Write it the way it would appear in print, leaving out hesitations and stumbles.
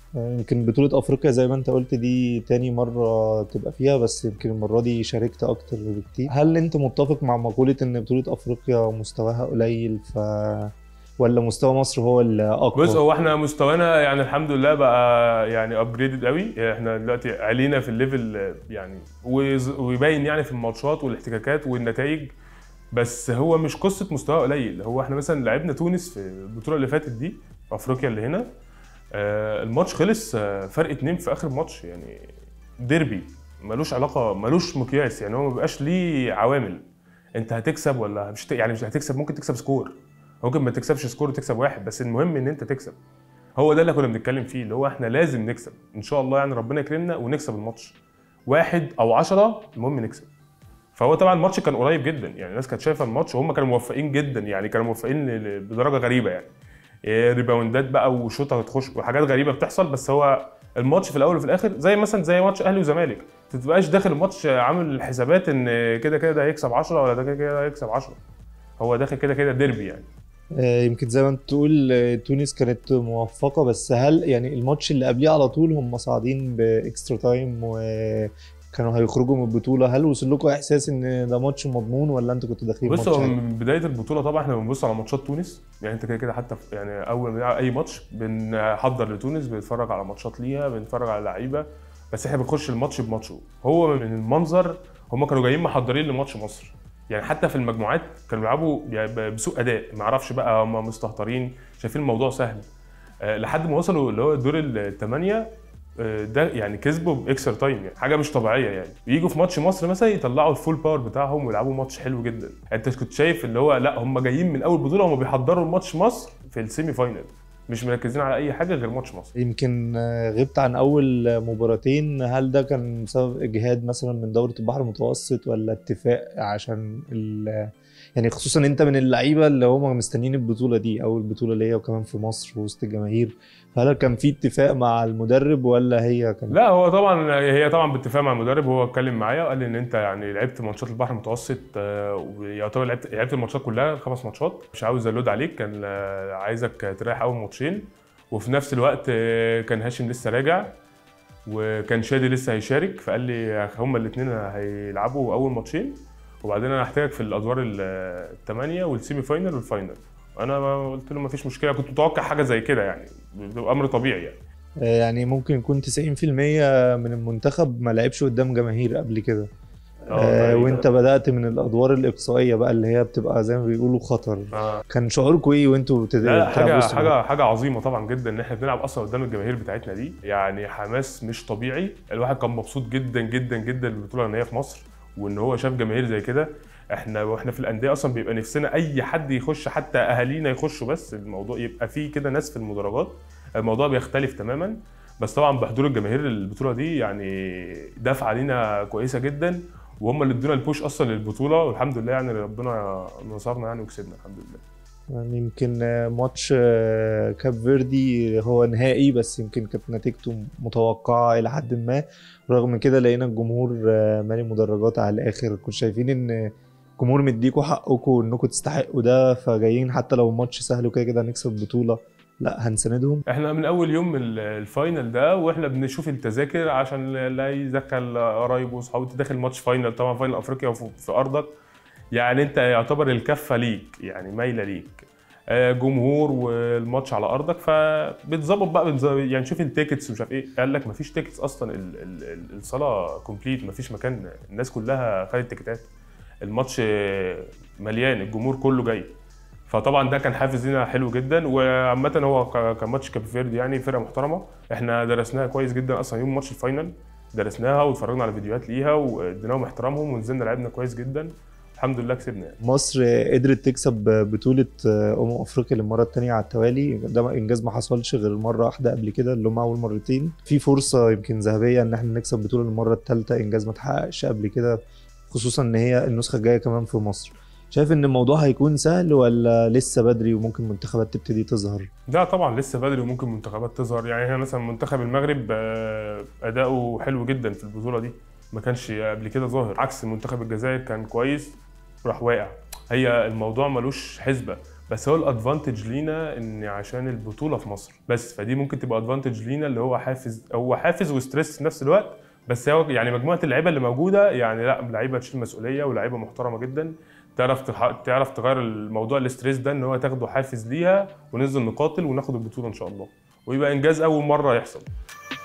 يمكن بطولة أفريقيا زي ما أنت قلت دي تاني مرة تبقى فيها، بس يمكن المرة دي شاركت أكتر بكتير. هل أنت متفق مع مقولة إن بطولة أفريقيا مستواها قليل ولا مستوى مصر هو اللي بص، أقوى؟ هو احنا مستوانا يعني الحمد لله بقى يعني ابجريدد قوي. احنا دلوقتي علينا في الليفل يعني، ويبين يعني في الماتشات والاحتكاكات والنتائج. بس هو مش قصه مستوى قليل. هو احنا مثلا لعبنا تونس في البطوله اللي فاتت دي في افريقيا اللي هنا. الماتش خلص فرق 2 في اخر ماتش يعني. ديربي ملوش علاقه، ملوش مقياس يعني. هو ما بيبقاش ليه عوامل. انت هتكسب ولا مش يعني مش هتكسب. ممكن تكسب سكور، ممكن ما تكسبش سكور وتكسب واحد، بس المهم ان انت تكسب. هو ده اللي كنا بنتكلم فيه، اللي هو احنا لازم نكسب ان شاء الله يعني. ربنا يكرمنا ونكسب الماتش واحد او 10، المهم نكسب. فهو طبعا الماتش كان قريب جدا يعني. الناس كانت شايفه الماتش وهم كانوا موفقين جدا يعني. كانوا موفقين بدرجه غريبه يعني. ريباوندات بقى وشوطه تخش وحاجات غريبه بتحصل. بس هو الماتش في الاول وفي الاخر زي مثلا زي ماتش اهلي وزمالك. ما تبقاش داخل الماتش عامل حسابات ان كده كده ده هيكسب 10 ولا ده كده كده هيكسب 10. هو داخل كده كده ديربي يعني. يمكن زي ما انت تقول تونس كانت موفقة، بس هل يعني الماتش اللي قبليه على طول هم صاعدين باكسترا تايم وكانوا هيخرجوا من البطولة، هل وصل لكم احساس ان ده ماتش مضمون ولا انتوا كنتوا داخلين بص، ماتش هو عادي؟ من بدايه البطوله طبعا احنا بنبص على ماتشات تونس يعني. انت كده كده حتى يعني اول ما نلعب اي ماتش بنحضر لتونس، بنتفرج على ماتشات ليها، بنتفرج على لعيبه. بس احنا بنخش الماتش بماتشه. هو من المنظر هم كانوا جايين محضرين لماتش مصر يعني. حتى في المجموعات كانوا بيلعبوا يعني بسوء اداء. ما اعرفش بقى، هم مستهترين شايفين الموضوع سهل. لحد ما وصلوا اللي هو الدور الثمانيه. ده يعني كسبوا باكسترا تايم يعني. حاجه مش طبيعيه يعني. يجوا في ماتش مصر مثلا يطلعوا الفول باور بتاعهم ويلعبوا ماتش حلو جدا. انت كنت شايف اللي هو لا، هم جايين من اول بطوله هم بيحضروا الماتش مصر في السيمي فاينل. مش مركزين على اي حاجه غير ماتش مصر. يمكن غبت عن اول مباراتين، هل ده كان بسبب اجهاد مثلا من دورة البحر المتوسط ولا اتفاق عشان يعني خصوصا انت من اللعيبة اللي هم مستنيين البطولة دي اول بطولة ليا وكمان في مصر وسط الجماهير، فهل كان في اتفاق مع المدرب ولا هي كانت؟ لا، هو طبعا هي طبعا باتفاق مع المدرب. هو اتكلم معايا وقال لي ان انت يعني لعبت ماتشات البحر المتوسط، ويعتبر لعبت الماتشات كلها ال5 ماتشات. مش عاوز اللود عليك، كان عايزك تريح اول ماتشين. وفي نفس الوقت كان هاشم لسه راجع، وكان شادي لسه هيشارك. فقال لي هما الاثنين هيلعبوا اول ماتشين، وبعدين انا هحتاجك في الادوار الثمانيه والسيمي فاينل والفاينل. انا قلت له مفيش مشكله. كنت متوقع حاجه زي كده يعني، بيبقى امر طبيعي يعني. يعني ممكن يكون 90% من المنتخب ما لعبش قدام جماهير قبل كده. اه وانت تقريبا. بدأت من الادوار الاقصائية بقى اللي هي بتبقى زي ما بيقولوا خطر، اه كان شعوركم ايه وانتوا لا لا، بتلعبوا حاجه وسط جماهير؟ حاجه عظيمه طبعا جدا ان احنا بنلعب اصلا قدام الجماهير بتاعتنا دي. يعني حماس مش طبيعي. الواحد كان مبسوط جدا جدا جدا بالبطوله ان هي في مصر، وان هو شاف جماهير زي كده. واحنا في الانديه اصلا بيبقى نفسنا اي حد يخش، حتى اهالينا يخشوا، بس الموضوع يبقى فيه كده ناس في المدرجات. الموضوع بيختلف تماما. بس طبعا بحضور الجماهير البطوله دي يعني دفعه علينا كويسه جدا. وهم اللي ادونا البوش اصلا للبطوله، والحمد لله يعني ربنا نصرنا يعني وكسبنا الحمد لله. يعني يمكن ماتش كاب فيردي هو نهائي، بس يمكن كانت نتيجته متوقعة إلى حد ما. رغم كده لقينا الجمهور مالي مدرجات على الآخر، كنت شايفين إن الجمهور مديكوا حقكم إنكم تستحقوا ده، فجايين حتى لو الماتش سهل وكده كده هنكسب البطولة، لا هنساندهم. احنا من اول يوم الفاينل ده واحنا بنشوف التذاكر عشان لا يدخل قرايبه واصحابه. انت داخل ماتش فاينل طبعا، فاينل افريقيا في ارضك. يعني انت يعتبر الكفه ليك يعني مايله ليك. جمهور والماتش على ارضك، فبتظبط بقى يعني شوف التيكتس ومش عارف ايه. قال لك مفيش تيكتس اصلا. الصاله كومبليت، مفيش مكان. الناس كلها خدت تيكتات. الماتش مليان، الجمهور كله جاي. فطبعا ده كان حافز لينا حلو جدا. وعامه هو كان ماتش كاب فيردي يعني فرقه محترمه. احنا درسناها كويس جدا اصلا يوم ماتش الفاينل. درسناها واتفرجنا على فيديوهات ليها واديناهم احترامهم ونزلنا لعبنا كويس جدا. الحمد لله كسبنا يعني. مصر قدرت تكسب بطولة أفريقيا للمرة التانية على التوالي، ده إنجاز ما حصلش غير مرة واحدة قبل كده اللي هم أول مرتين. في فرصة يمكن ذهبية إن احنا نكسب بطولة للمرة التالتة، إنجاز ما اتحققش قبل كده، خصوصا إن هي النسخة الجاية كمان في مصر. شايف إن الموضوع هيكون سهل ولا لسه بدري وممكن منتخبات تبتدي تظهر؟ لا طبعا لسه بدري وممكن منتخبات تظهر. يعني احنا مثلا منتخب المغرب اداؤه حلو جدا في البطوله دي. ما كانش قبل كده ظاهر. عكس منتخب الجزائر كان كويس، راح واقع. هي الموضوع ملوش حسبه. بس هو الادفانتج لينا ان عشان البطوله في مصر بس، فدي ممكن تبقى ادفانتج لينا اللي هو حافز، هو حافز وستريس في نفس الوقت. بس هو يعني مجموعه اللعيبه اللي موجوده يعني لا لعيبه تشيل مسؤوليه ولاعيبه محترمه جدا، تعرف تغير الموضوع الاستريس ده ان هو تاخده حافز ليها وننزل نقاتل وناخد البطوله ان شاء الله، ويبقى انجاز اول مره يحصل.